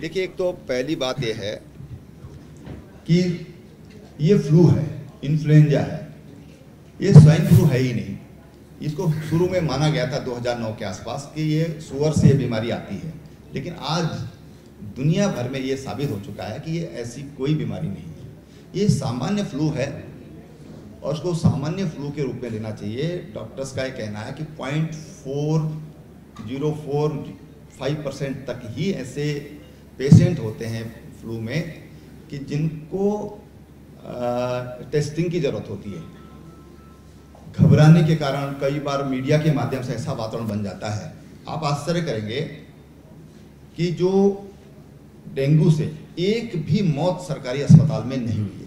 देखिए, एक तो पहली बात यह है कि ये फ्लू है, इन्फ्लुएंजा है, ये स्वाइन फ्लू है ही नहीं। इसको शुरू में माना गया था 2009 के आसपास कि ये सुअर से ये बीमारी आती है, लेकिन आज दुनिया भर में ये साबित हो चुका है कि ये ऐसी कोई बीमारी नहीं है। ये सामान्य फ्लू है और उसको सामान्य फ्लू के रूप में लेना चाहिए। डॉक्टर्स का ये कहना है कि 0.405% तक ही ऐसे पेशेंट होते हैं फ्लू में कि जिनको टेस्टिंग की ज़रूरत होती है। घबराने के कारण कई बार मीडिया के माध्यम से ऐसा वातावरण बन जाता है, आप आश्चर्य करेंगे कि जो डेंगू से एक भी मौत सरकारी अस्पताल में नहीं हुई है।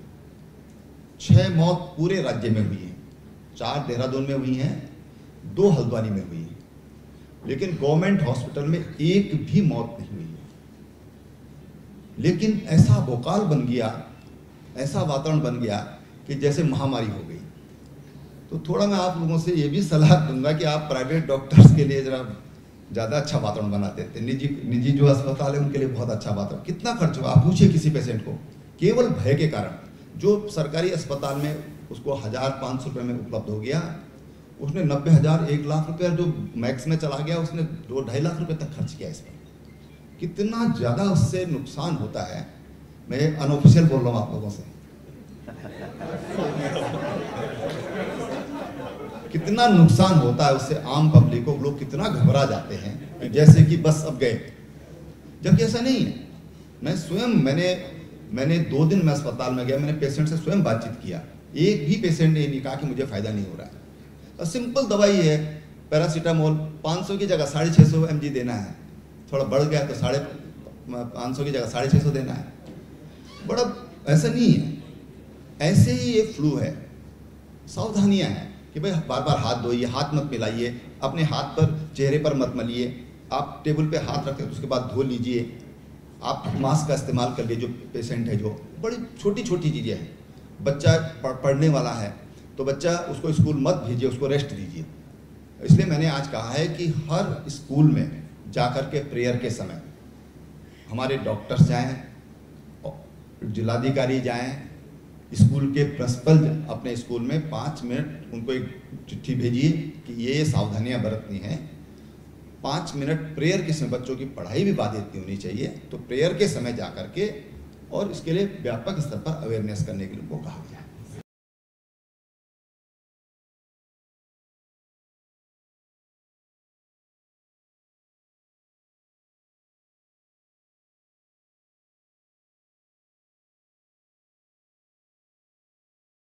6 मौत पूरे राज्य में हुई है, 4 देहरादून में हुई हैं, 2 हल्द्वानी में हुई है, लेकिन गवर्नमेंट हॉस्पिटल में एक भी मौत नहीं हुई है। लेकिन ऐसा भोकाल बन गया, ऐसा वातावरण बन गया कि जैसे महामारी हो गई। तो थोड़ा मैं आप लोगों से ये भी सलाह दूंगा कि आप प्राइवेट डॉक्टर्स के लिए जरा ज़्यादा अच्छा वातावरण बना देते। निजी जो अस्पताल है उनके लिए बहुत अच्छा वातावरण। कितना खर्च हुआ आप पूछिए किसी पेशेंट को, केवल भय के कारण। जो सरकारी अस्पताल में उसको 1500 रुपये में उपलब्ध हो गया, उसने 90,000 1 लाख रुपये जो मैक्स में चला गया, उसने 2-2.5 लाख रुपये तक खर्च किया इस पर। कितना ज़्यादा उससे नुकसान होता है। मैं अनऑफिशियल बोल रहा हूँ आप लोगों से, कितना नुकसान होता है उससे आम पब्लिक को। लोग कितना घबरा जाते हैं जैसे कि बस अब गए, जबकि ऐसा नहीं है। मैं स्वयं मैंने 2 दिन में अस्पताल में गया, मैंने पेशेंट से स्वयं बातचीत किया। एक भी पेशेंट ने नहीं कहा कि मुझे फ़ायदा नहीं हो रहा है। तो सिंपल दवाई है, पैरासीटामोल 500 की जगह 650 mg देना है। थोड़ा बढ़ गया तो 550 की जगह 650 देना है। बड़ा ऐसा नहीं है। ऐसे ही ये फ्लू है। सावधानियां हैं कि भाई बार बार हाथ धोइए, हाथ मत मिलाइए, अपने हाथ पर चेहरे पर मत मलिए। आप टेबल पे हाथ रखते हैं तो उसके बाद धो लीजिए। आप मास्क का इस्तेमाल कर लीजिए। जो पेशेंट है, जो बड़ी छोटी छोटी चीज़ें हैं। बच्चा पढ़ने वाला है तो बच्चा उसको स्कूल मत भेजिए, उसको रेस्ट दीजिए। इसलिए मैंने आज कहा है कि हर स्कूल में जाकर के प्रेयर के समय हमारे डॉक्टर्स जाएं, जिलाधिकारी जाएं, स्कूल के प्रिंसिपल अपने स्कूल में 5 मिनट उनको एक चिट्ठी भेजिए कि ये सावधानियां बरतनी हैं। 5 मिनट प्रेयर के समय, बच्चों की पढ़ाई भी बाधित नहीं होनी चाहिए, तो प्रेयर के समय जाकर के, और इसके लिए व्यापक स्तर पर अवेयरनेस करने के लिए उनको कहा।